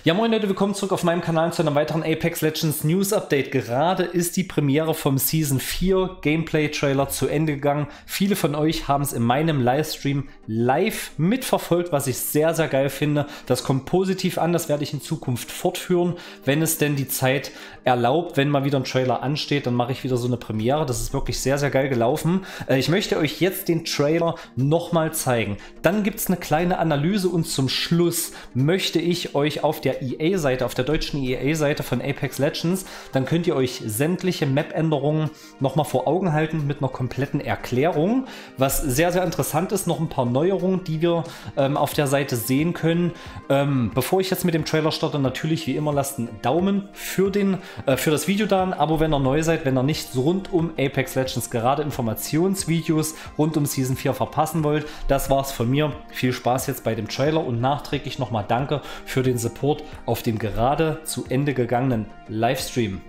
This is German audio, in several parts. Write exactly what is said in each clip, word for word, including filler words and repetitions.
Ja moin Leute, willkommen zurück auf meinem Kanal zu einem weiteren Apex Legends News Update. Gerade ist die Premiere vom Season vier Gameplay Trailer zu Ende gegangen. Viele von euch haben es in meinem Livestream live mitverfolgt, was ich sehr, sehr geil finde. Das kommt positiv an, das werde ich in Zukunft fortführen, wenn es denn die Zeit erlaubt. Wenn mal wieder ein Trailer ansteht, dann mache ich wieder so eine Premiere. Das ist wirklich sehr, sehr geil gelaufen. Ich möchte euch jetzt den Trailer nochmal zeigen. Dann gibt es eine kleine Analyse und zum Schluss möchte ich euch auf der E A-Seite, auf der deutschen E A-Seite von Apex Legends, dann könnt ihr euch sämtliche Map-Änderungen nochmal vor Augen halten mit einer kompletten Erklärung. Was sehr, sehr interessant ist, noch ein paar Neuerungen, die wir ähm, auf der Seite sehen können. Ähm, bevor ich jetzt mit dem Trailer starte, natürlich wie immer lasst einen Daumen für, den, äh, für das Video da, ein Abo, wenn ihr neu seid, wenn ihr nicht rund um Apex Legends gerade Informationsvideos rund um Season vier verpassen wollt. Das war's von mir. Viel Spaß jetzt bei dem Trailer und nachträglich nochmal danke für den Support auf dem gerade zu Ende gegangenen Livestream.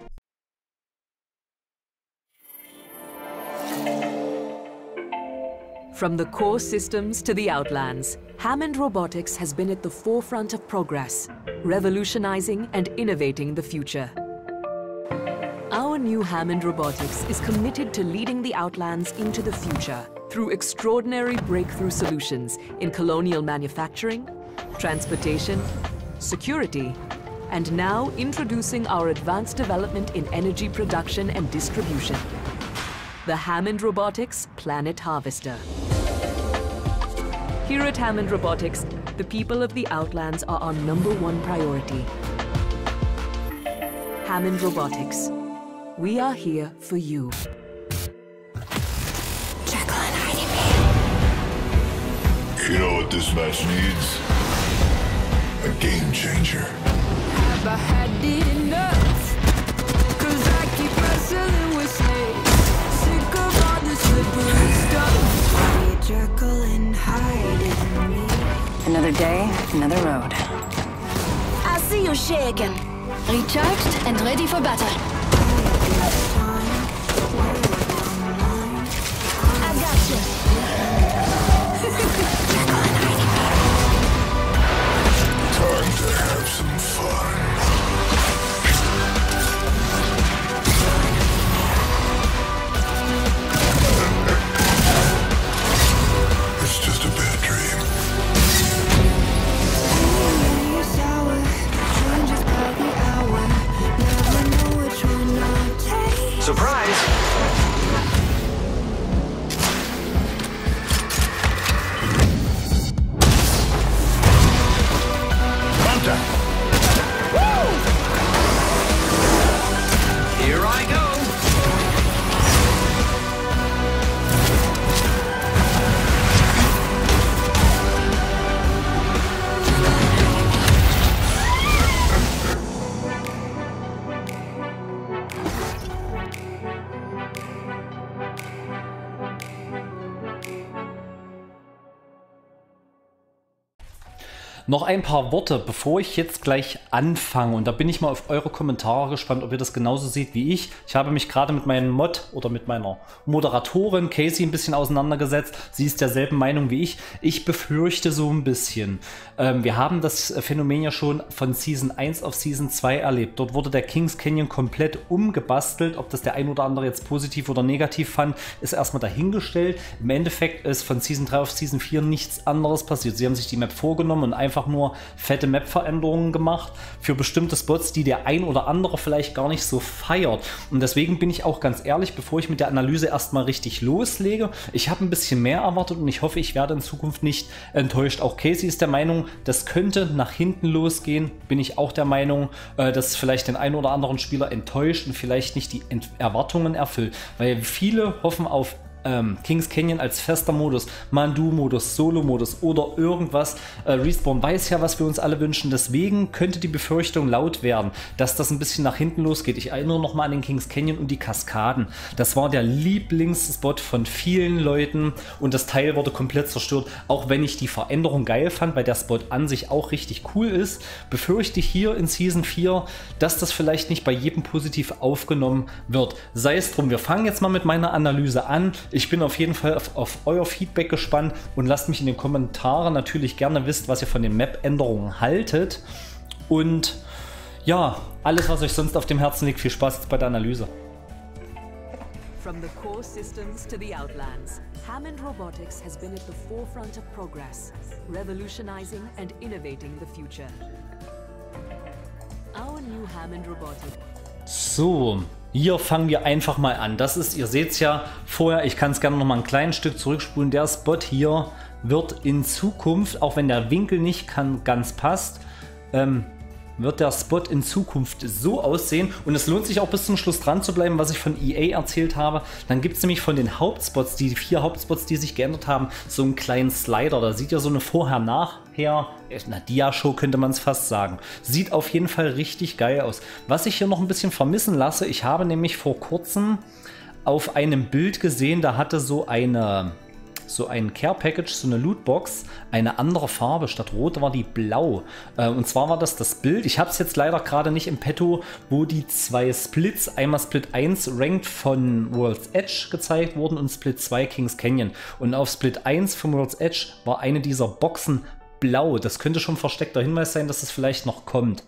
From the core systems to the Outlands, Hammond Robotics has been at the forefront of progress, revolutionizing and innovating the future. Our new Hammond Robotics is committed to leading the Outlands into the future through extraordinary breakthrough solutions in colonial manufacturing, transportation, security, and now introducing our advanced development in energy production and distribution. The Hammond Robotics Planet Harvester. Here at Hammond Robotics, the people of the Outlands are our number one priority. Hammond Robotics. We are here for you. Jekyll and Hyde. You know what this match needs? A game changer. Have I had enough? Cause I keep wrestling with snakes. Sick of all the slippery stuff. Jekyll and Hyde in me. Another day, another road. I see you shaking. Recharged and ready for battle. I got you. Time to have some fun. It's just a bad dream. Surprise! Here I go! Noch ein paar Worte, bevor ich jetzt gleich anfange. Und da bin ich mal auf eure Kommentare gespannt, ob ihr das genauso seht wie ich. Ich habe mich gerade mit meinem Mod oder mit meiner Moderatorin Casey ein bisschen auseinandergesetzt. Sie ist derselben Meinung wie ich. Ich befürchte so ein bisschen. Ähm, wir haben das Phänomen ja schon von Season eins auf Season zwei erlebt. Dort wurde der Kings Canyon komplett umgebastelt. Ob das der ein oder andere jetzt positiv oder negativ fand, ist erstmal dahingestellt. Im Endeffekt ist von Season drei auf Season vier nichts anderes passiert. Sie haben sich die Map vorgenommen und einfach nur fette Map-Veränderungen gemacht für bestimmte Spots, die der ein oder andere vielleicht gar nicht so feiert. Und deswegen bin ich auch ganz ehrlich, bevor ich mit der Analyse erstmal richtig loslege, ich habe ein bisschen mehr erwartet und ich hoffe, ich werde in Zukunft nicht enttäuscht. Auch Casey ist der Meinung, das könnte nach hinten losgehen. Bin ich auch der Meinung, dass es vielleicht den einen oder anderen Spieler enttäuscht und vielleicht nicht die Erwartungen erfüllt. Weil viele hoffen auf Ähm, Kings Canyon als fester Modus, Mandu-Modus, Solo-Modus oder irgendwas. Äh, Respawn weiß ja, was wir uns alle wünschen. Deswegen könnte die Befürchtung laut werden, dass das ein bisschen nach hinten losgeht. Ich erinnere nochmal an den Kings Canyon und die Kaskaden. Das war der Lieblingsspot von vielen Leuten und das Teil wurde komplett zerstört. Auch wenn ich die Veränderung geil fand, weil der Spot an sich auch richtig cool ist, befürchte ich hier in Season vier, dass das vielleicht nicht bei jedem positiv aufgenommen wird. Sei es drum, wir fangen jetzt mal mit meiner Analyse an. Ich bin auf jeden Fall auf, auf euer Feedback gespannt und lasst mich in den Kommentaren natürlich gerne wissen, was ihr von den Map-Änderungen haltet. Und ja, alles, was euch sonst auf dem Herzen liegt, viel Spaß jetzt bei der Analyse. From the core systems to the Outlands, Hammond Robotics has been at the forefront of progress, revolutionizing and innovating the future. Our new Hammond Robotics. So, hier fangen wir einfach mal an. Das ist, ihr seht es ja vorher, ich kann es gerne noch mal ein kleines Stück zurückspulen. Der Spot hier wird in Zukunft, auch wenn der Winkel nicht kann, ganz passt, ähm, wird der Spot in Zukunft so aussehen. Und es lohnt sich auch bis zum Schluss dran zu bleiben, was ich von E A erzählt habe. Dann gibt es nämlich von den Hauptspots, die vier Hauptspots, die sich geändert haben, so einen kleinen Slider. Da sieht ja so eine Vorher-Nachher, eine Dia-Show könnte man es fast sagen. Sieht auf jeden Fall richtig geil aus. Was ich hier noch ein bisschen vermissen lasse, ich habe nämlich vor kurzem auf einem Bild gesehen, da hatte so eine... so ein Care Package, so eine Lootbox, eine andere Farbe. Statt rot war die blau. Äh, und zwar war das das Bild, ich habe es jetzt leider gerade nicht im Petto, wo die zwei Splits, einmal Split eins Ranked von World's Edge gezeigt wurden und Split zwei Kings Canyon. Und auf Split eins von World's Edge war eine dieser Boxen blau. Das könnte schon ein versteckter Hinweis sein, dass es vielleicht noch kommt.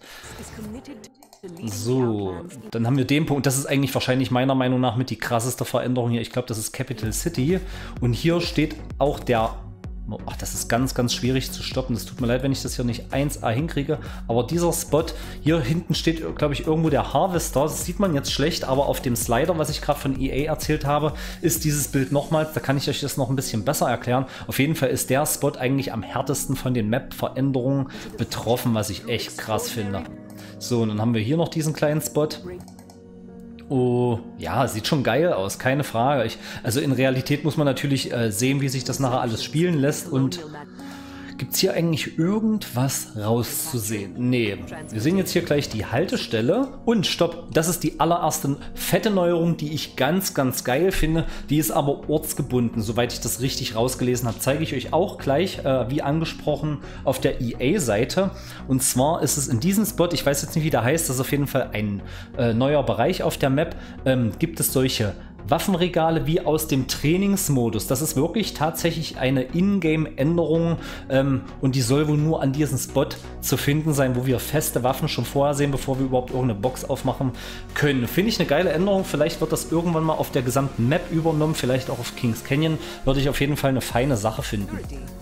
So, dann haben wir den Punkt. Das ist eigentlich wahrscheinlich meiner Meinung nach mit die krasseste Veränderung hier. Ich glaube, das ist Capital City. Und hier steht auch der... Ach, das ist ganz, ganz schwierig zu stoppen. Das tut mir leid, wenn ich das hier nicht eins A hinkriege. Aber dieser Spot, hier hinten steht, glaube ich, irgendwo der Harvester. Das sieht man jetzt schlecht, aber auf dem Slider, was ich gerade von E A erzählt habe, ist dieses Bild nochmals. Da kann ich euch das noch ein bisschen besser erklären. Auf jeden Fall ist der Spot eigentlich am härtesten von den Map-Veränderungen betroffen, was ich echt krass finde. So, und dann haben wir hier noch diesen kleinen Spot. Oh, ja, sieht schon geil aus, keine Frage. Ich, also in Realität muss man natürlich äh, sehen, wie sich das nachher alles spielen lässt. Und gibt es hier eigentlich irgendwas rauszusehen? Nee, wir sehen jetzt hier gleich die Haltestelle. Und stopp, das ist die allererste fette Neuerung, die ich ganz, ganz geil finde. Die ist aber ortsgebunden, soweit ich das richtig rausgelesen habe. Zeige ich euch auch gleich, äh, wie angesprochen, auf der E A-Seite. Und zwar ist es in diesem Spot, ich weiß jetzt nicht, wie der heißt, das ist auf jeden Fall ein äh, neuer Bereich auf der Map, ähm, gibt es solche Waffenregale wie aus dem Trainingsmodus. Das ist wirklich tatsächlich eine Ingame-Änderung ähm, und die soll wohl nur an diesem Spot zu finden sein, wo wir feste Waffen schon vorher sehen, bevor wir überhaupt irgendeine Box aufmachen können. Finde ich eine geile Änderung. Vielleicht wird das irgendwann mal auf der gesamten Map übernommen, vielleicht auch auf Kings Canyon. Würde ich auf jeden Fall eine feine Sache finden.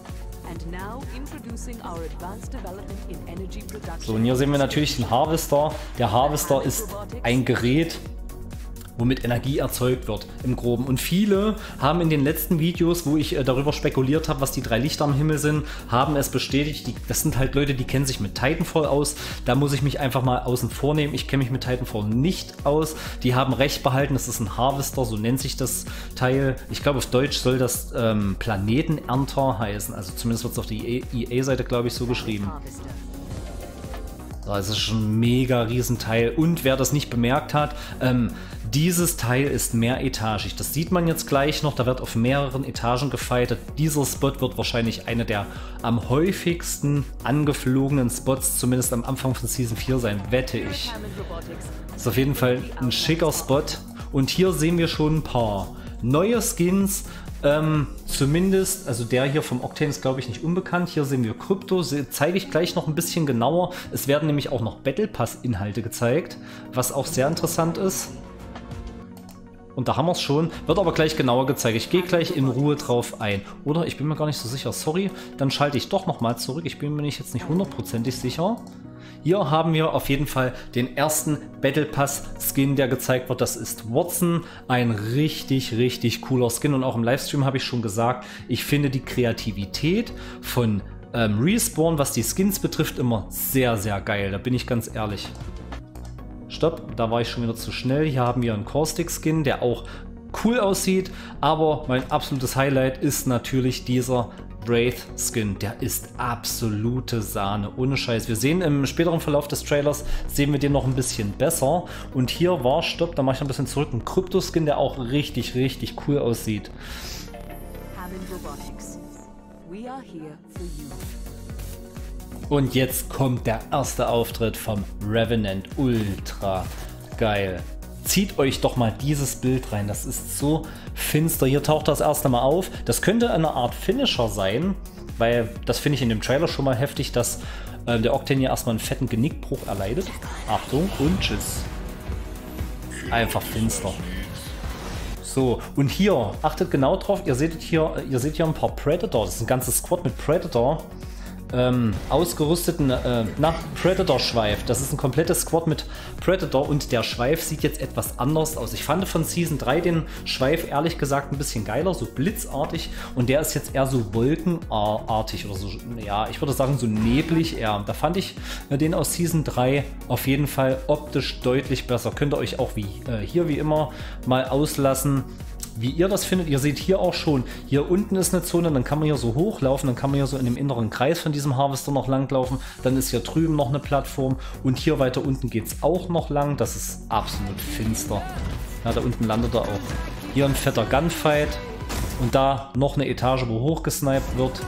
So, und hier sehen wir natürlich den Harvester. Der Harvester ist ein Gerät, womit Energie erzeugt wird im Groben. Und viele haben in den letzten Videos, wo ich äh, darüber spekuliert habe, was die drei Lichter am Himmel sind, haben es bestätigt. Die, das sind halt Leute, die kennen sich mit Titanfall aus. Da muss ich mich einfach mal außen vor nehmen. Ich kenne mich mit Titanfall nicht aus. Die haben recht behalten, das ist ein Harvester, so nennt sich das Teil. Ich glaube, auf Deutsch soll das ähm, Planetenernter heißen. Also zumindest wird es auf der E A-Seite, glaube ich, so geschrieben. Das ist schon ein mega Riesenteil. Und wer das nicht bemerkt hat, ähm, dieses Teil ist mehretagig. Das sieht man jetzt gleich noch. Da wird auf mehreren Etagen gefightet. Dieser Spot wird wahrscheinlich einer der am häufigsten angeflogenen Spots, zumindest am Anfang von Season vier sein, wette ich. Das ist auf jeden Fall ein schicker Spot. Und hier sehen wir schon ein paar neue Skins. Ähm, zumindest, also der hier vom Octane ist, glaube ich, nicht unbekannt. Hier sehen wir Krypto, zeige ich gleich noch ein bisschen genauer. Es werden nämlich auch noch Battle Pass Inhalte gezeigt, was auch sehr interessant ist. Und da haben wir es schon, wird aber gleich genauer gezeigt. Ich gehe gleich in Ruhe drauf ein. Oder? Ich bin mir gar nicht so sicher, sorry. Dann schalte ich doch nochmal zurück. Ich bin mir nicht jetzt nicht hundertprozentig sicher. Hier haben wir auf jeden Fall den ersten Battle Pass Skin, der gezeigt wird. Das ist Wattson. Ein richtig, richtig cooler Skin. Und auch im Livestream habe ich schon gesagt, ich finde die Kreativität von ähm, Respawn, was die Skins betrifft, immer sehr, sehr geil. Da bin ich ganz ehrlich. Stopp, da war ich schon wieder zu schnell. Hier haben wir einen Caustic Skin, der auch cool aussieht. Aber mein absolutes Highlight ist natürlich dieser Wraith Skin, der ist absolute Sahne, ohne Scheiß. Wir sehen im späteren Verlauf des Trailers, sehen wir den noch ein bisschen besser. Und hier war, stopp, da mache ich noch ein bisschen zurück, ein Krypto Skin, der auch richtig, richtig cool aussieht. Hammond Robotics. We are here for you. Und jetzt kommt der erste Auftritt vom Revenant. Ultra geil. Zieht euch doch mal dieses Bild rein. Das ist so finster. Hier taucht das erste Mal auf. Das könnte eine Art Finisher sein, weil das finde ich in dem Trailer schon mal heftig, dass ähm, der Octane hier erstmal einen fetten Genickbruch erleidet. Achtung und tschüss. Einfach finster. So, und hier, achtet genau drauf, ihr seht hier, ihr seht hier ein paar Predator, das ist ein ganzes Squad mit Predator. Ähm, ausgerüsteten äh, na, Predator-Schweif. Das ist ein komplettes Squad mit Predator und der Schweif sieht jetzt etwas anders aus. Ich fand von Season drei den Schweif ehrlich gesagt ein bisschen geiler, so blitzartig, und der ist jetzt eher so wolkenartig oder so, ja, ich würde sagen so neblig eher. Da fand ich äh, den aus Season drei auf jeden Fall optisch deutlich besser. Könnt ihr euch auch wie äh, hier wie immer mal auslassen, wie ihr das findet. Ihr seht hier auch schon, hier unten ist eine Zone, dann kann man hier so hochlaufen, dann kann man hier so in dem inneren Kreis von diesem Harvester noch langlaufen, dann ist hier drüben noch eine Plattform und hier weiter unten geht es auch noch lang, das ist absolut finster. Ja, da unten landet er auch. Hier ein fetter Gunfight und da noch eine Etage, wo hochgesniped wird.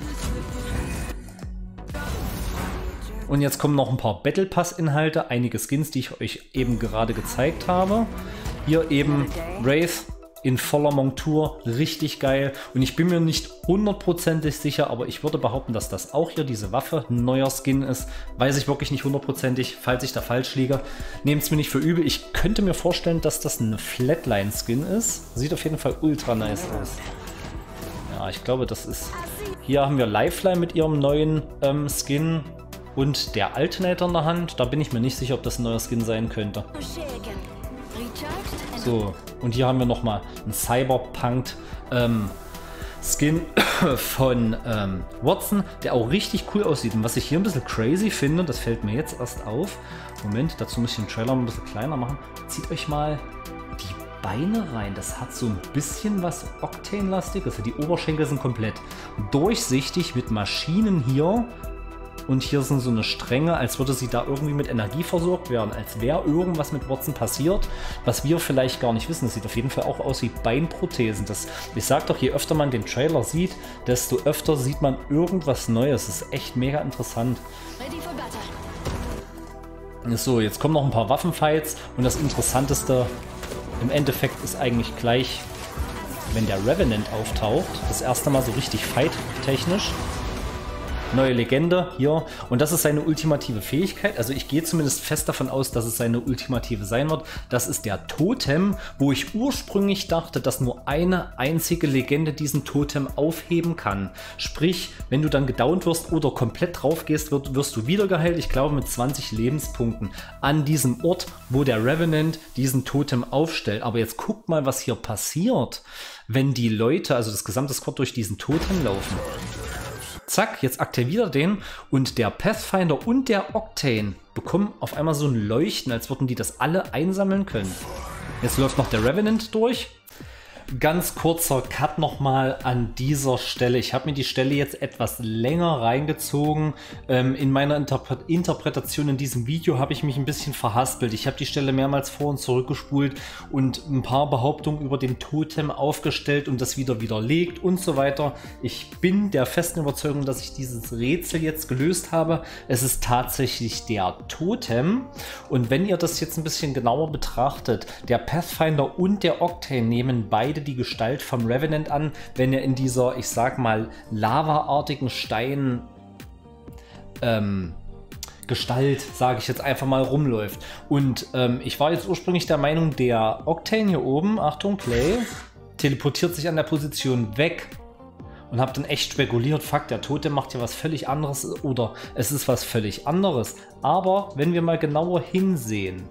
Und jetzt kommen noch ein paar Battle Pass Inhalte, einige Skins, die ich euch eben gerade gezeigt habe. Hier eben Wraith in voller Montur, richtig geil. Und ich bin mir nicht hundertprozentig sicher, aber ich würde behaupten, dass das auch hier diese Waffe ein neuer Skin ist. Weiß ich wirklich nicht hundertprozentig, falls ich da falsch liege. Nehmt es mir nicht für übel. Ich könnte mir vorstellen, dass das eine Flatline-Skin ist. Sieht auf jeden Fall ultra nice aus. Ja, ich glaube, das ist... Hier haben wir Lifeline mit ihrem neuen ähm, Skin und der Alternator in der Hand. Da bin ich mir nicht sicher, ob das ein neuer Skin sein könnte. So, und hier haben wir nochmal einen Cyberpunk ähm, Skin von ähm, Wattson, der auch richtig cool aussieht. Und was ich hier ein bisschen crazy finde, das fällt mir jetzt erst auf. Moment, dazu muss ich den Trailer ein bisschen kleiner machen. Zieht euch mal die Beine rein. Das hat so ein bisschen was Octane-lastig. Also die Oberschenkel sind komplett durchsichtig mit Maschinen hier. Und hier sind so eine Stränge, als würde sie da irgendwie mit Energie versorgt werden. Als wäre irgendwas mit Wattson passiert, was wir vielleicht gar nicht wissen. Das sieht auf jeden Fall auch aus wie Beinprothesen. Das, ich sag doch, je öfter man den Trailer sieht, desto öfter sieht man irgendwas Neues. Das ist echt mega interessant. So, jetzt kommen noch ein paar Waffenfights. Und das Interessanteste im Endeffekt ist eigentlich gleich, wenn der Revenant auftaucht. Das erste Mal so richtig fight-technisch. Neue Legende hier, und das ist seine ultimative Fähigkeit, also ich gehe zumindest fest davon aus, dass es seine ultimative sein wird. Das ist der Totem, wo ich ursprünglich dachte, dass nur eine einzige Legende diesen Totem aufheben kann. Sprich, wenn du dann gedownt wirst oder komplett drauf gehst, wird, wirst du wieder geheilt, ich glaube mit zwanzig Lebenspunkten, an diesem Ort, wo der Revenant diesen Totem aufstellt. Aber jetzt guckt mal, was hier passiert, wenn die Leute, also das gesamte Squad, durch diesen Totem laufen. Zack, jetzt aktiviert er den und der Pathfinder und der Octane bekommen auf einmal so ein Leuchten, als würden die das alle einsammeln können. Jetzt läuft noch der Revenant durch. Ganz kurzer Cut nochmal an dieser Stelle. Ich habe mir die Stelle jetzt etwas länger reingezogen. Ähm, in meiner Interpre Interpretation in diesem Video habe ich mich ein bisschen verhaspelt. Ich habe die Stelle mehrmals vor- und zurückgespult und ein paar Behauptungen über den Totem aufgestellt und das wieder widerlegt und so weiter. Ich bin der festen Überzeugung, dass ich dieses Rätsel jetzt gelöst habe. Es ist tatsächlich der Totem. Und wenn ihr das jetzt ein bisschen genauer betrachtet, der Pathfinder und der Octane nehmen beide die Gestalt vom Revenant an, wenn er in dieser, ich sag mal, lavaartigen Stein ähm, Gestalt, sage ich jetzt einfach mal, rumläuft. Und ähm, ich war jetzt ursprünglich der Meinung, der Octane hier oben, Achtung, Play, teleportiert sich an der Position weg. Und habe dann echt spekuliert, fuck, der Totem macht ja was völlig anderes oder es ist was völlig anderes. Aber wenn wir mal genauer hinsehen,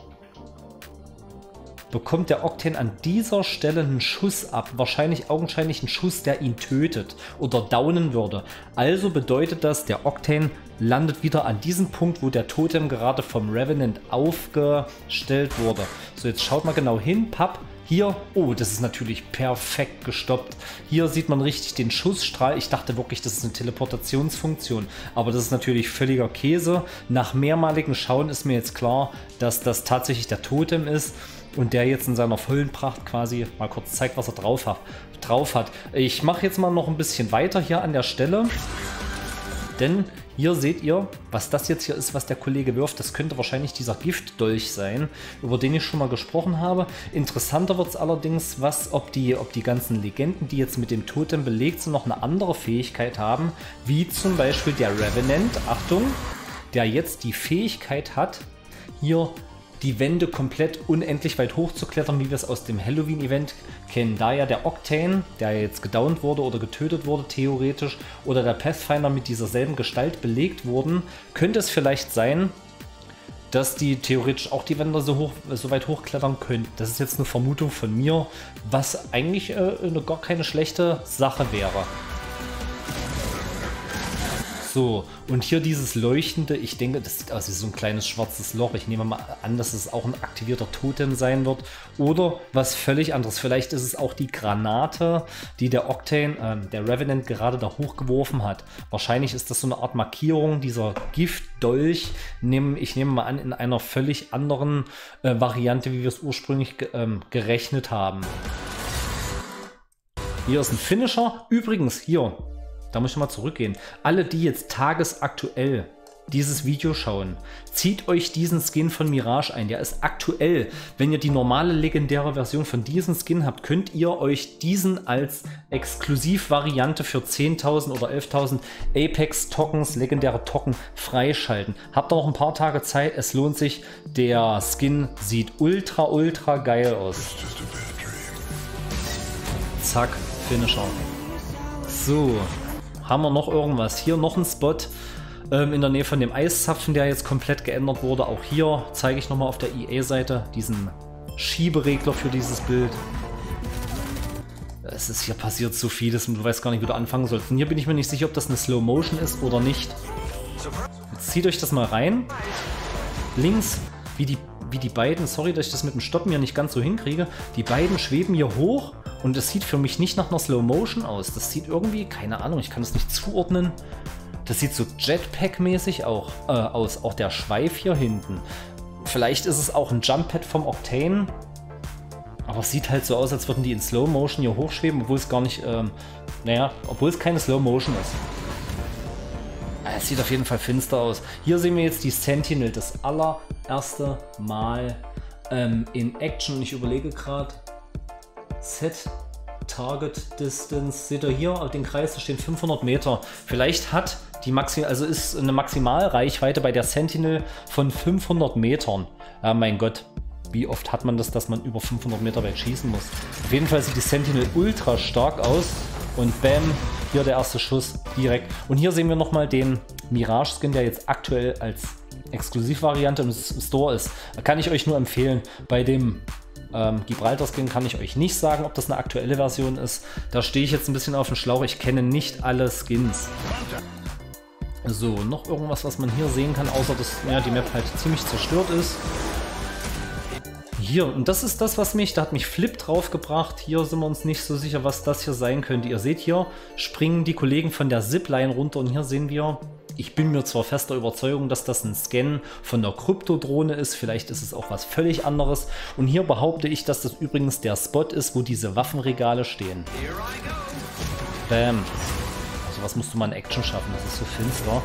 bekommt der Octane an dieser Stelle einen Schuss ab. Wahrscheinlich augenscheinlich einen Schuss, der ihn tötet oder downen würde. Also bedeutet das, der Octane landet wieder an diesem Punkt, wo der Totem gerade vom Revenant aufgestellt wurde. So, jetzt schaut mal genau hin. Papp. Hier, oh, das ist natürlich perfekt gestoppt. Hier sieht man richtig den Schussstrahl. Ich dachte wirklich, das ist eine Teleportationsfunktion. Aber das ist natürlich völliger Käse. Nach mehrmaligem Schauen ist mir jetzt klar, dass das tatsächlich der Totem ist. Und der jetzt in seiner vollen Pracht quasi mal kurz zeigt, was er drauf hat. Drauf hat. Ich mache jetzt mal noch ein bisschen weiter hier an der Stelle. Denn Hier seht ihr, was das jetzt hier ist, was der Kollege wirft. Das könnte wahrscheinlich dieser Giftdolch sein, über den ich schon mal gesprochen habe. Interessanter wird es allerdings, was, ob die, ob die ganzen Legenden, die jetzt mit dem Totem belegt sind, noch eine andere Fähigkeit haben, wie zum Beispiel der Revenant, Achtung, der jetzt die Fähigkeit hat, hier die Wände komplett unendlich weit hochzuklettern, wie wir es aus dem Halloween-Event kennen. Da ja der Octane, der jetzt gedownt wurde oder getötet wurde, theoretisch, oder der Pathfinder mit dieser selben Gestalt belegt wurden, könnte es vielleicht sein, dass die theoretisch auch die Wände so, hoch, so weit hochklettern können. Das ist jetzt eine Vermutung von mir, was eigentlich äh, eine, gar keine schlechte Sache wäre. So, und hier dieses leuchtende, ich denke, das sieht aus wie so ein kleines schwarzes Loch. Ich nehme mal an, dass es auch ein aktivierter Totem sein wird. Oder was völlig anderes. Vielleicht ist es auch die Granate, die der Octane, äh, der Revenant gerade da hochgeworfen hat. Wahrscheinlich ist das so eine Art Markierung, dieser Giftdolch. Nehm, ich nehme mal an, in einer völlig anderen äh, Variante, wie wir es ursprünglich ge ähm, gerechnet haben. Hier ist ein Finisher. Übrigens, hier. Da muss ich mal zurückgehen. Alle, die jetzt tagesaktuell dieses Video schauen, zieht euch diesen Skin von Mirage ein. Der ist aktuell. Wenn ihr die normale legendäre Version von diesem Skin habt, könnt ihr euch diesen als Exklusivvariante für zehntausend oder elftausend Apex-Tokens, legendäre Token, freischalten. Habt ihr noch ein paar Tage Zeit. Es lohnt sich. Der Skin sieht ultra, ultra geil aus. Zack, Finisher. So. Haben wir noch irgendwas? Hier noch ein Spot ähm, in der Nähe von dem Eiszapfen, der jetzt komplett geändert wurde. Auch hier zeige ich nochmal auf der E A-Seite diesen Schieberegler für dieses Bild. Es ist hier passiert so vieles und du weißt gar nicht, wie du anfangen sollst. Und hier bin ich mir nicht sicher, ob das eine Slow Motion ist oder nicht. Jetzt zieht euch das mal rein. Links, wie die, wie die beiden, sorry, dass ich das mit dem Stoppen hier nicht ganz so hinkriege, die beiden schweben hier hoch. Und es sieht für mich nicht nach einer Slow Motion aus. Das sieht irgendwie, keine Ahnung, ich kann es nicht zuordnen. Das sieht so Jetpack-mäßig auch äh, aus. Auch der Schweif hier hinten. Vielleicht ist es auch ein Jump Pad vom Octane. Aber es sieht halt so aus, als würden die in Slow Motion hier hochschweben, obwohl es gar nicht, ähm, naja, obwohl es keine Slow Motion ist. Es sieht auf jeden Fall finster aus. Hier sehen wir jetzt die Sentinel, das allererste Mal ähm, in Action. Und ich überlege gerade, Set Target Distance, seht ihr hier auf den Kreis, da stehen fünfhundert Meter. Vielleicht hat die Maxim, also ist eine Maximalreichweite bei der Sentinel von fünfhundert Metern. Ja, mein Gott, wie oft hat man das, dass man über fünfhundert Meter weit schießen muss? Auf jeden Fall sieht die Sentinel ultra stark aus und bam, hier der erste Schuss direkt. Und hier sehen wir nochmal den Mirage Skin, der jetzt aktuell als Exklusivvariante im Store ist. Da kann ich euch nur empfehlen, bei dem Ähm, Gibraltar Skin kann ich euch nicht sagen, ob das eine aktuelle Version ist. Da stehe ich jetzt ein bisschen auf dem Schlauch. Ich kenne nicht alle Skins. So, noch irgendwas, was man hier sehen kann, außer dass ja, die Map halt ziemlich zerstört ist. Hier, und das ist das, was mich, da hat mich Flip drauf gebracht. Hier sind wir uns nicht so sicher, was das hier sein könnte. Ihr seht hier, springen die Kollegen von der Zipline runter und hier sehen wir, ich bin mir zwar fester Überzeugung, dass das ein Scan von der Kryptodrohne ist, vielleicht ist es auch was völlig anderes. Und hier behaupte ich, dass das übrigens der Spot ist, wo diese Waffenregale stehen. Bam. Also was musst du mal in Action schaffen, das ist so finster.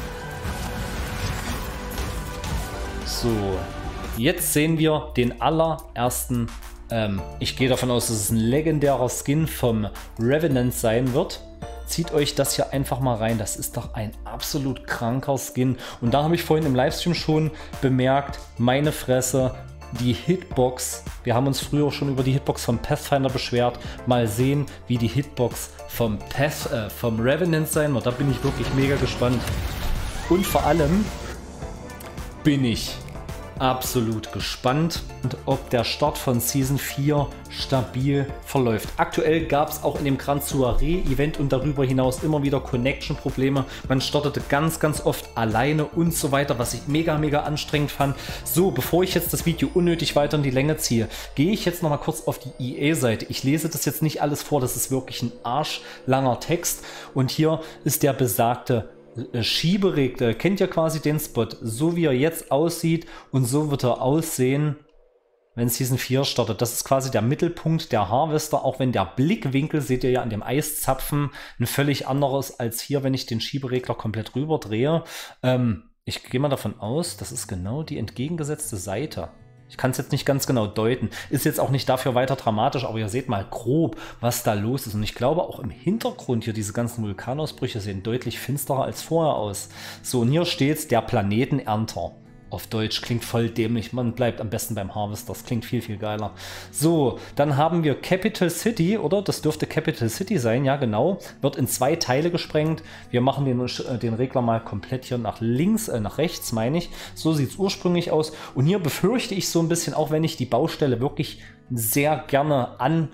So, jetzt sehen wir den allerersten, ähm, ich gehe davon aus, dass es ein legendärer Skin vom Revenant sein wird. Zieht euch das hier einfach mal rein. Das ist doch ein absolut kranker Skin. Und da habe ich vorhin im Livestream schon bemerkt, meine Fresse, die Hitbox. Wir haben uns früher schon über die Hitbox vom Pathfinder beschwert. Mal sehen, wie die Hitbox vom, Path, äh, vom Revenant sein wird. Da bin ich wirklich mega gespannt. Und vor allem bin ich absolut gespannt, und ob der Start von Season vier stabil verläuft. Aktuell gab es auch in dem Grand Soiree Event und darüber hinaus immer wieder Connection-Probleme. Man startete ganz, ganz oft alleine und so weiter, was ich mega, mega anstrengend fand. So, bevor ich jetzt das Video unnötig weiter in die Länge ziehe, gehe ich jetzt noch mal kurz auf die E A-Seite. Ich lese das jetzt nicht alles vor, das ist wirklich ein arschlanger Text. Und hier ist der besagte Schieberegler, kennt ihr quasi den Spot, so wie er jetzt aussieht und so wird er aussehen, wenn Season vier startet. Das ist quasi der Mittelpunkt der Harvester, auch wenn der Blickwinkel, seht ihr ja an dem Eiszapfen, ein völlig anderes als hier, wenn ich den Schieberegler komplett rüber drehe. Ähm, ich gehe mal davon aus, das ist genau die entgegengesetzte Seite. Ich kann es jetzt nicht ganz genau deuten. Ist jetzt auch nicht dafür weiter dramatisch, aber ihr seht mal grob, was da los ist. Und ich glaube auch im Hintergrund hier, diese ganzen Vulkanausbrüche sehen deutlich finsterer als vorher aus. So, und hier steht der Planetenernter. Auf Deutsch klingt voll dämlich. Man bleibt am besten beim Harvester. Das klingt viel, viel geiler. So, dann haben wir Capital City, oder? Das dürfte Capital City sein, ja genau. Wird in zwei Teile gesprengt. Wir machen den, den Regler mal komplett hier nach links, äh, nach rechts, meine ich. So sieht es ursprünglich aus. Und hier befürchte ich so ein bisschen, auch wenn ich die Baustelle wirklich sehr gerne an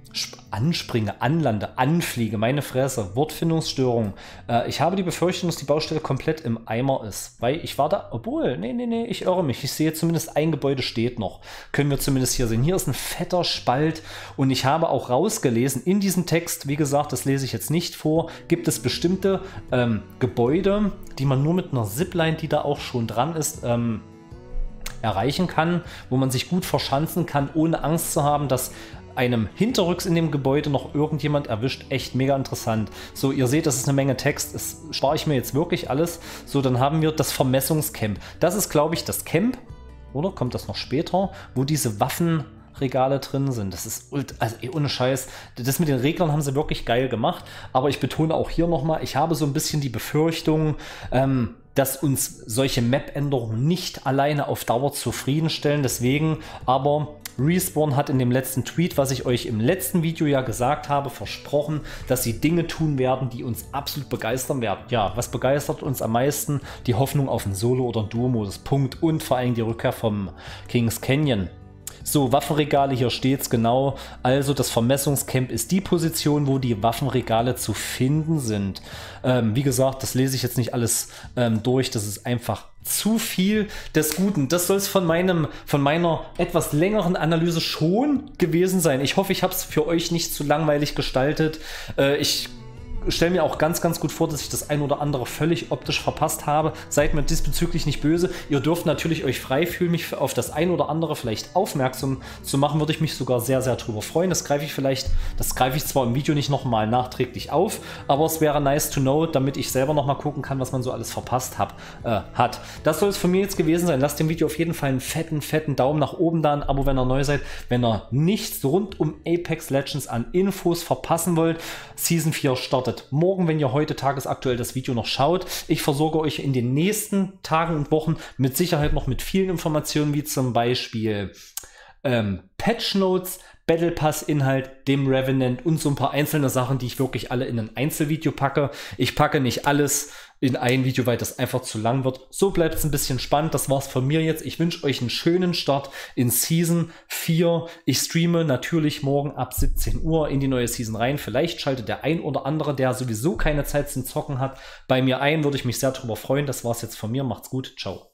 anspringe, anlande, anfliege, meine Fresse, Wortfindungsstörung. Äh, ich habe die Befürchtung, dass die Baustelle komplett im Eimer ist, weil ich war da, obwohl, nee, nee, nee, ich irre mich. Ich sehe zumindest, ein Gebäude steht noch. Können wir zumindest hier sehen. Hier ist ein fetter Spalt und ich habe auch rausgelesen, in diesem Text, wie gesagt, das lese ich jetzt nicht vor, gibt es bestimmte ähm, Gebäude, die man nur mit einer Zipline, die da auch schon dran ist, ähm, erreichen kann, wo man sich gut verschanzen kann, ohne Angst zu haben, dass einem hinterrücks in dem Gebäude noch irgendjemand erwischt. Echt mega interessant. So, ihr seht, das ist eine Menge Text. Das spare ich mir jetzt wirklich alles. So, dann haben wir das Vermessungscamp. Das ist, glaube ich, das Camp, oder? Kommt das noch später? Wo diese Waffenregale drin sind. Das ist, also ey, ohne Scheiß, das mit den Reglern haben sie wirklich geil gemacht. Aber ich betone auch hier nochmal, ich habe so ein bisschen die Befürchtung, ähm, dass uns solche Map-Änderungen nicht alleine auf Dauer zufriedenstellen. Deswegen aber Respawn hat in dem letzten Tweet, was ich euch im letzten Video ja gesagt habe, versprochen, dass sie Dinge tun werden, die uns absolut begeistern werden. Ja, was begeistert uns am meisten? Die Hoffnung auf einen Solo- oder Duo-Modus. Punkt. Und vor allem die Rückkehr vom Kings Canyon. So, Waffenregale, hier steht es genau. Also das Vermessungscamp ist die Position, wo die Waffenregale zu finden sind. Ähm, wie gesagt, das lese ich jetzt nicht alles ähm, durch. Das ist einfach zu viel des Guten. Das soll es von meinem, von meiner etwas längeren Analyse schon gewesen sein. Ich hoffe, ich habe es für euch nicht zu langweilig gestaltet. Äh, ich stelle mir auch ganz, ganz gut vor, dass ich das ein oder andere völlig optisch verpasst habe. Seid mir diesbezüglich nicht böse. Ihr dürft natürlich euch frei fühlen, mich auf das ein oder andere vielleicht aufmerksam zu machen. Würde ich mich sogar sehr, sehr drüber freuen. Das greife ich vielleicht, das greife ich zwar im Video nicht nochmal nachträglich auf, aber es wäre nice to know, damit ich selber nochmal gucken kann, was man so alles verpasst hab, äh, hat. Das soll es von mir jetzt gewesen sein. Lasst dem Video auf jeden Fall einen fetten, fetten Daumen nach oben da, ein Abo, wenn ihr neu seid. Wenn ihr nichts rund um Apex Legends an Infos verpassen wollt, Season vier startet morgen, wenn ihr heute tagesaktuell das Video noch schaut. Ich versorge euch in den nächsten Tagen und Wochen mit Sicherheit noch mit vielen Informationen, wie zum Beispiel ähm, Patch Notes, Battle Pass Inhalt, dem Revenant und so ein paar einzelne Sachen, die ich wirklich alle in ein Einzelvideo packe. Ich packe nicht alles in ein Video, weil das einfach zu lang wird. So bleibt es ein bisschen spannend. Das war's von mir jetzt. Ich wünsche euch einen schönen Start in Season vier. Ich streame natürlich morgen ab siebzehn Uhr in die neue Season rein. Vielleicht schaltet der ein oder andere, der sowieso keine Zeit zum Zocken hat, bei mir ein. Würde ich mich sehr darüber freuen. Das war's jetzt von mir. Macht's gut. Ciao.